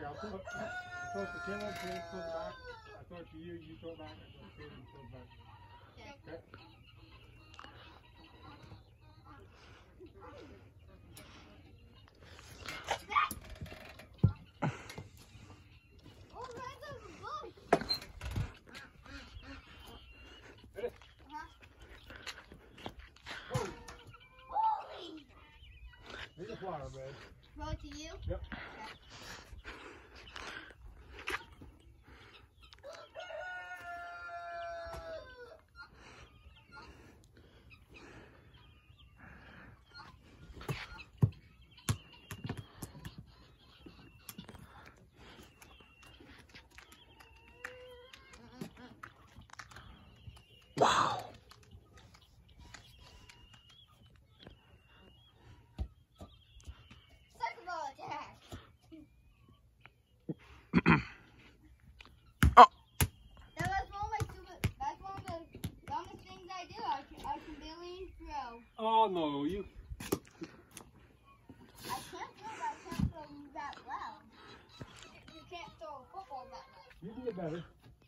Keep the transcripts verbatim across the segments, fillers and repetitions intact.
I'll throw it, throw it to Caleb, Caleb throw it back. I throw it to you, you throw it back. I throw it to Caleb, you throw it back. Okay. Okay. Here's a flower bed. Throw it to you? Yep. Okay. Wow. Oh. That was one of my super, that's one of the dumbest things I do. I can, I can barely throw. Oh no, you. I can't throw, but I can't throw that well. You can't throw a football that well. You can get better.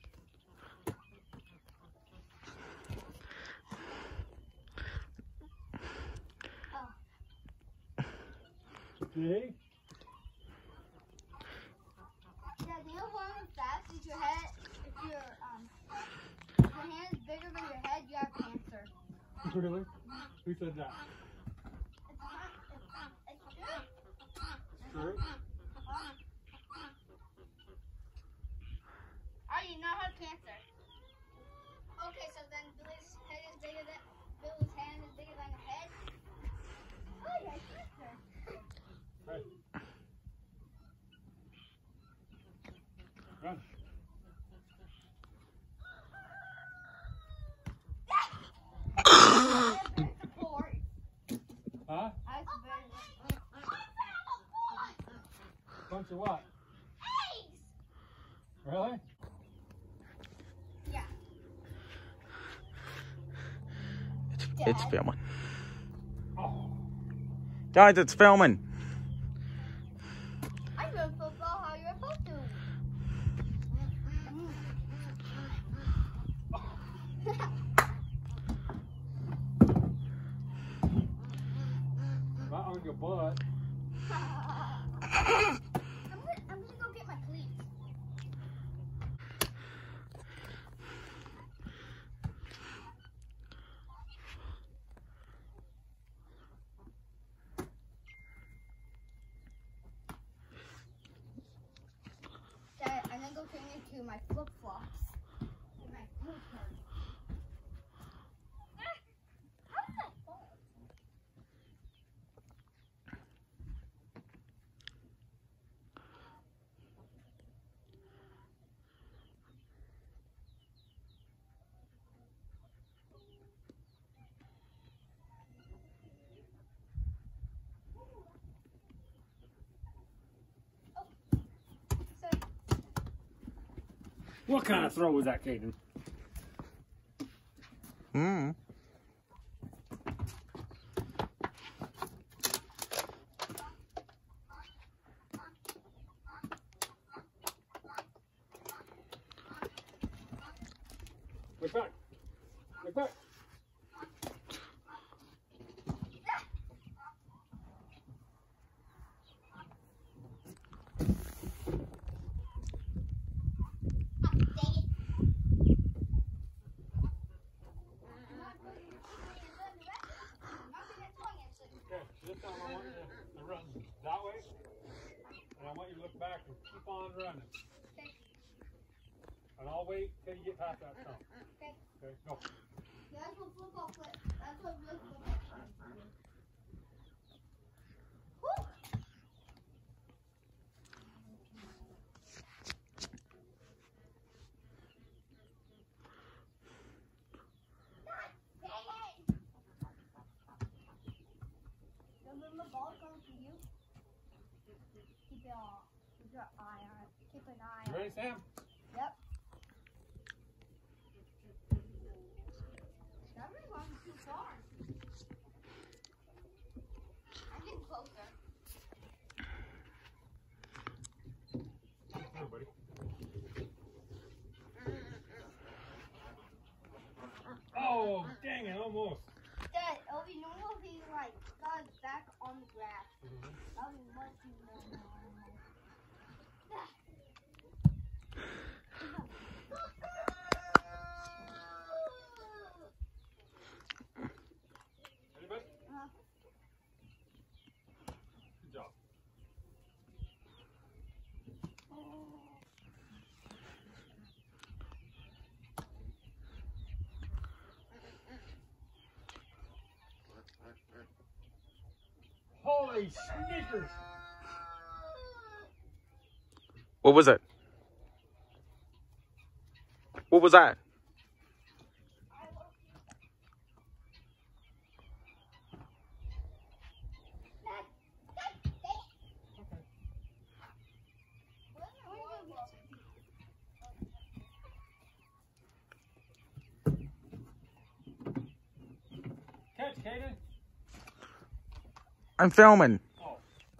Oh. See? Yeah, you know one of the facts is your head, if your, um, if your hand is bigger than your head, you have cancer. Really? Who said that? It's not, it's, it's true. It's true? I do not have cancer. Okay, so then Billy's head is bigger than, Billy's hand is bigger than your head? Oh, you have cancer. Right. Run. I have better support. Huh? I have better Bunch of what? Eggs! Really? Yeah. It's, Dad. it's filming. Oh. Guys, it's filming. I run football how you're supposed to. Not on your butt. I'm gonna, I'm gonna go get my cleats. Dad, I'm gonna go change into my flip flops. And my boot hurt. Ah, how did that fall? What kind of throw was that, Caden? Hmm. Look back. Look back. Okay, this time I want you to run that way, and I want you to look back and keep on running. Okay. And I'll wait till you get past that stump. Okay. Okay, go. That's what football flip. That's what real football flip. Woo! God dang it! Remember the ball going to you? Keep your, keep your eye on it. Keep an eye You on ready, it. Sam? Yep. That really wasn't too far. I'm getting closer. Almost. Dad, it'll be normal if he like got his back on the grass. Mm-hmm. That'll be much normal. Ready, bud? Uh-huh. Good job. Holy sneakers! What was it? What was that? Catch, Kaden. I'm filming. Oh.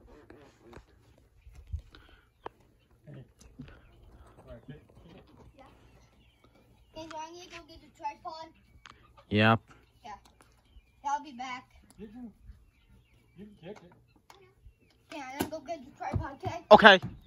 Hey. All right, get, get. Okay, so I need to go get the tripod. Yep. Yeah. I'll be back. You can, you can kick it. Yeah, I'm gonna go get the tripod, okay? Okay.